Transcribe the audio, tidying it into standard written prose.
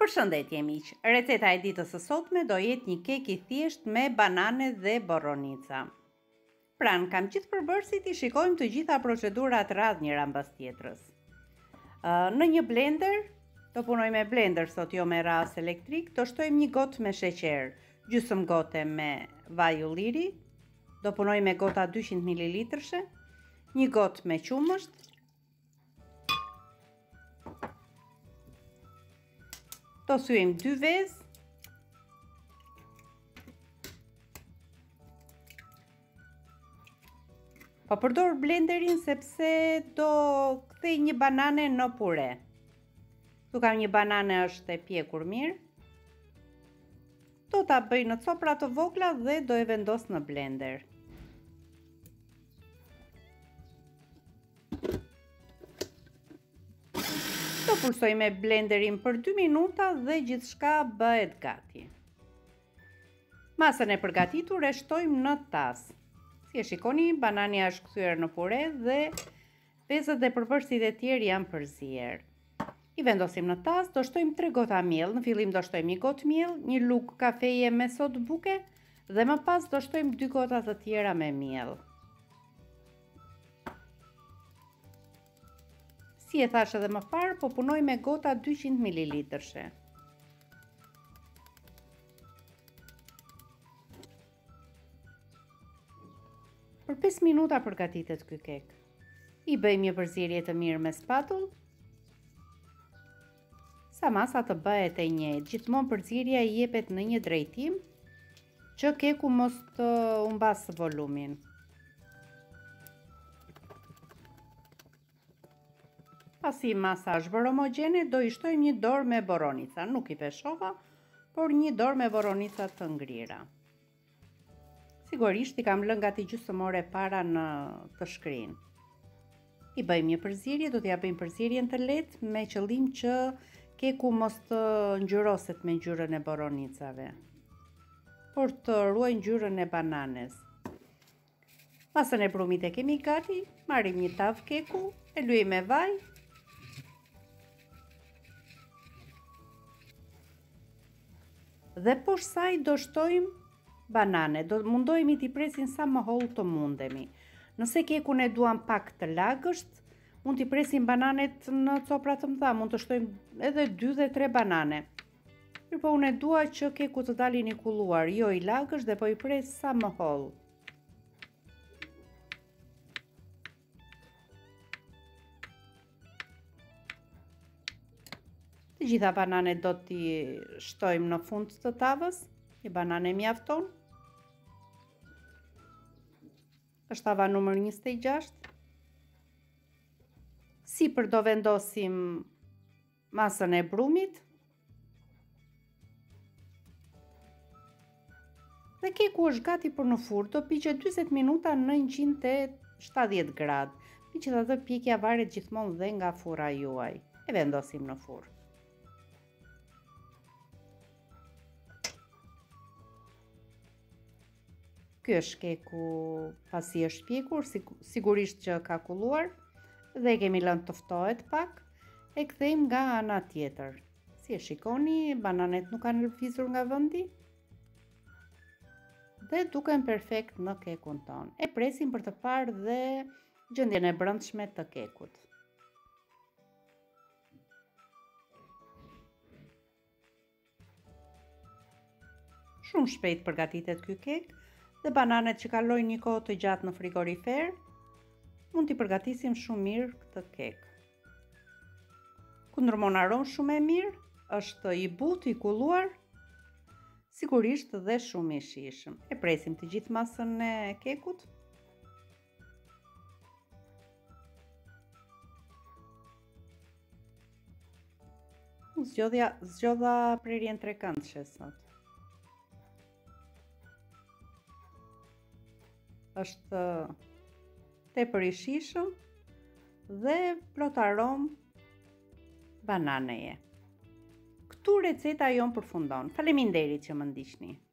Përshëndetje miq, receta e ditës së sotme do jetë një kek I thjesht me banane dhe boronica. Pranë kam gjithë përbërësit I shikojmë të gjitha procedurat radh njëra mbas tjetrës. Në një blender, do punoj me blender sot jo me ras elektrik, do shtojmë një gotë me sheqer, gjysmë gote me vaj ulliri, do punoj me gota 200 ml, një gotë me qumësht, do thyejm 2 vezë, po përdor blenderin sepse do kthej një banane në pure. Tu kam një banane është e pjekur mirë. Do ta bëj në copra të vogla dhe do e vendos në blender. Do pulsoj me blenderin për 2 minuta dhe gjithçka bëhet gati. Masën e përgatitur e shtojmë në tas. Si e shikoni, banania është kthyer në pure dhe vezët dhe përbërësit e tjerë janë përzier. I vendosim në tas, do shtojmë 3 gota miell, në fillim do shtojmë 1 gotë miell, 1 lugë kafeje me sodë buke dhe më pas do shtojmë 2 gota të tjera me miell. Si e thash edhe më parë, po punoj me gota 200 ml. Për 5 minuta përgatitet ky kek. I bëjmë një përzierje të mirë me spatull. Sa masa të bëhet e njëjtë, gjithmonë përzierja I jepet në një drejtim që keku mos të humbas volumin. Pasi masa është bërë homogjene, do I shtojmë një dorë me boronica. Nuk I peshova, por një dorë me boronica të ngrira. Sigurisht I kam lënë gati gjysmë ore para në të shkrinë. I bëjmë një përzierje, do t'ja bëjmë përzierjen të lehtë me qëllim që keku mos të ngjyroset me ngjyrën e boronicave, por të ruaj ngjyrën e bananes. Masën e brumit e kemi gati, marrim një tavë keku, e lyejmë me vaj. Dhe poshtë saj do shtojmë banane, do mundohemi t'i presin sa më holl të mundemi. Nëse kekun e duam pak të lagësht, mund t'i presim bananet në copra të mëdha, mund të shtojmë edhe 2 dhe 3 banane. Po unë e dua që keku të dalin I kulluar, jo I lagësht dhe po I pres sa më holl. Të gjitha bananet do t'i shtojmë në fund të tavës, një banane mjafton. Është tava numër 26. Sipër do vendosim masën e brumit. Dhe keku është gati për në furrë, do piqet 40 minuta në 170 gradë. Megjithatë pjekja varet gjithmonë dhe nga furra juaj. E vendosim në furrë. Ky është keku pasi është pjekur, sigurisht që ka kulluar dhe e kemi lënë të ftohet pak, e kthejmë nga ana tjetër. Si e shikoni, bananet nuk kanë lëvizur nga vendi dhe duken perfekt në kekun ton. E presim për të parë dhe gjendjen e brendshme të kekut. Shumë shpejt përgatitet ky kek. Dhe bananet që kalojnë një kohë të gjatë në frigorifer, mund t'i përgatisim shumë mirë këtë kek. Ku ndërmon aromë shumë e mirë, është I butë, I kulluar, sigurisht dhe shumë I shijshëm. E presim të gjithë masën e kekut. Zgjodha prerjen trekëndshë sot. Është tepër I shijshëm dhe plot aromë bananeje. Këtu receta jon përfundon. Faleminderit që më ndiqni.